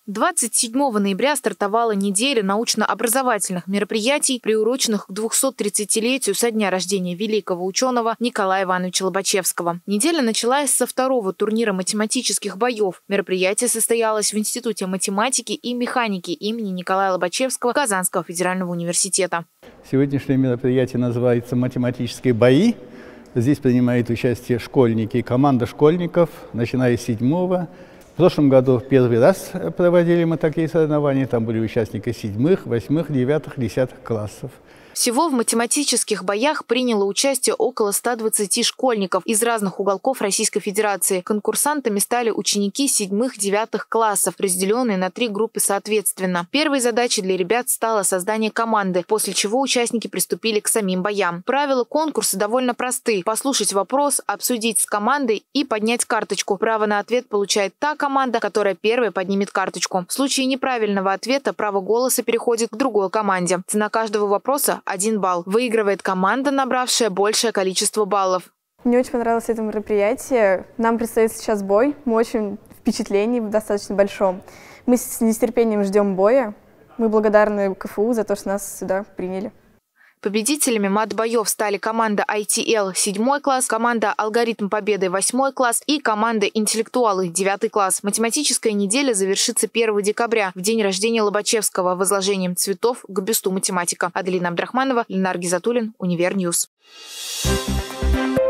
27 ноября стартовала неделя научно-образовательных мероприятий, приуроченных к 230-летию со дня рождения великого ученого Николая Ивановича Лобачевского. Неделя началась со второго турнира математических боев. Мероприятие состоялось в Институте математики и механики имени Николая Лобачевского Казанского федерального университета. Сегодняшнее мероприятие называется «Математические бои». Здесь принимают участие школьники, команда школьников, начиная с 7-го. В прошлом году первый раз проводили мы такие соревнования. Там были участники 7-х, 8-х, 9-х, 10-х классов. Всего в математических боях приняло участие около 120 школьников из разных уголков Российской Федерации. Конкурсантами стали ученики 7-х, 9-х классов, разделенные на 3 группы соответственно. Первой задачей для ребят стало создание команды, после чего участники приступили к самим боям. Правила конкурса довольно просты. Послушать вопрос, обсудить с командой и поднять карточку. Право на ответ получает та команда, которая первой поднимет карточку. В случае неправильного ответа право голоса переходит к другой команде. Цена каждого вопроса – 1 балл. Выигрывает команда, набравшая большее количество баллов. Мне очень понравилось это мероприятие. Нам предстоит сейчас бой. Мы очень впечатлении в достаточно большом. Мы с нетерпением ждем боя. Мы благодарны КФУ за то, что нас сюда приняли. Победителями мат-боев стали команда ITL 7 класс, команда Алгоритм Победы 8 класс и команда Интеллектуалы 9 класс. Математическая неделя завершится 1 декабря, в день рождения Лобачевского, возложением цветов к бюсту математика. Аделина Абдрахманова, Ленар Гизатуллин, Универньюз.